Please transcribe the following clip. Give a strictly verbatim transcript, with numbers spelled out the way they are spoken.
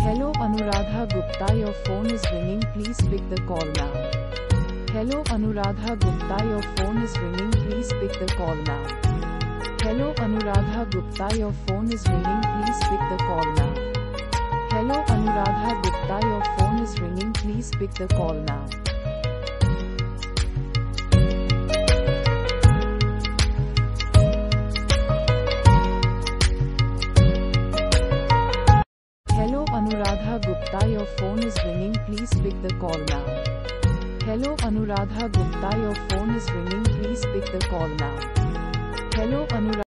Hello Anuradha Gupta, your phone is ringing, please pick the call now. Hello Anuradha Gupta, your phone is ringing, please pick the call now. Hello Anuradha Gupta, your phone is ringing, please pick the call now. Hello Anuradha Gupta, your phone is ringing, please pick the call now. Hello Anuradha Gupta, your phone is ringing, please pick the call now. Hello Anuradha Gupta, your phone is ringing, please pick the call now. Hello Anuradha